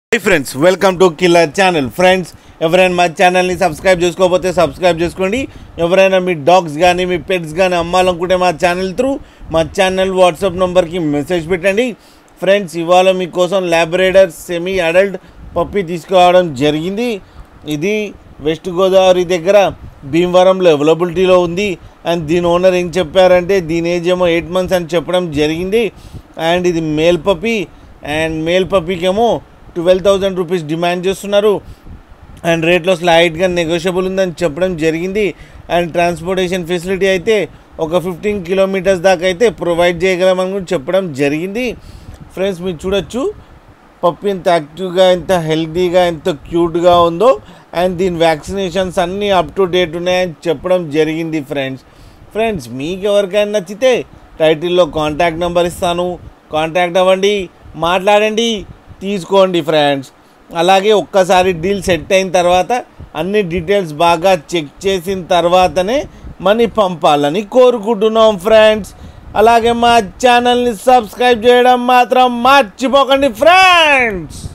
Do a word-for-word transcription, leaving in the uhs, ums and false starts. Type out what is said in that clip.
Hi friends, welcome to Killer Channel. Friends, ఎవరైనా మా ఛానల్ని సబ్స్క్రైబ్ చేసుకోకపోతే సబ్స్క్రైబ్ చేసుకోండి. ఎవరైనా మీ డాగ్స్ కానీ మీ పెట్స్ కానీ అమ్మాలనుకుంటే మా ఛానల్ త్రూ మా ఛానల్ వాట్సాప్ నెంబర్కి మెసేజ్ పెట్టండి. ఫ్రెండ్స్, ఇవాళ మీకోసం ల్యాబ్రేడర్ సెమీ అడల్ట్ పప్పి తీసుకురావడం జరిగింది. ఇది వెస్ట్ గోదావరి దగ్గర భీమవరంలో అవైలబిలిటీలో ఉంది. అండ్ దీని ఓనర్ ఏం చెప్పారంటే దీని ఏజ్ ఏమో ఎయిట్ మంత్స్ అని చెప్పడం జరిగింది. అండ్ ఇది మేల్ పప్పి. అండ్ మేల్ పప్పీకేమో ట్వెల్వ్ థౌజండ్ రూపీస్ డిమాండ్ చేస్తున్నారు. అండ్ రేట్లో స్లైట్గా నెగోషియబుల్ ఉందని చెప్పడం జరిగింది. అండ్ ట్రాన్స్పోర్టేషన్ ఫెసిలిటీ అయితే ఒక ఫిఫ్టీన్ కిలోమీటర్స్ దాకా అయితే ప్రొవైడ్ చేయగలమని కూడా చెప్పడం జరిగింది. ఫ్రెండ్స్, మీరు చూడొచ్చు పప్పి ఎంత యాక్టివ్గా, ఎంత హెల్తీగా, ఎంత క్యూట్గా ఉందో. అండ్ దీని వ్యాక్సినేషన్స్ అన్నీ అప్ టు డేట్ ఉన్నాయని చెప్పడం జరిగింది. ఫ్రెండ్స్ ఫ్రెండ్స్ మీకు ఎవరికైనా నచ్చితే టైటిల్లో కాంటాక్ట్ నెంబర్ ఇస్తాను, కాంటాక్ట్ అవ్వండి, మాట్లాడండి, తీసుకోండి. ఫ్రెండ్స్, అలాగే ఒక్కసారి డీల్ సెట్ అయిన తర్వాత అన్ని డీటెయిల్స్ బాగా చెక్ చేసిన తర్వాతనే మనీ పంపాలని కోరుకుంటున్నాం. ఫ్రెండ్స్, అలాగే మా ఛానల్ని సబ్స్క్రైబ్ చేయడం మాత్రం మర్చిపోకండి. ఫ్రెండ్స్.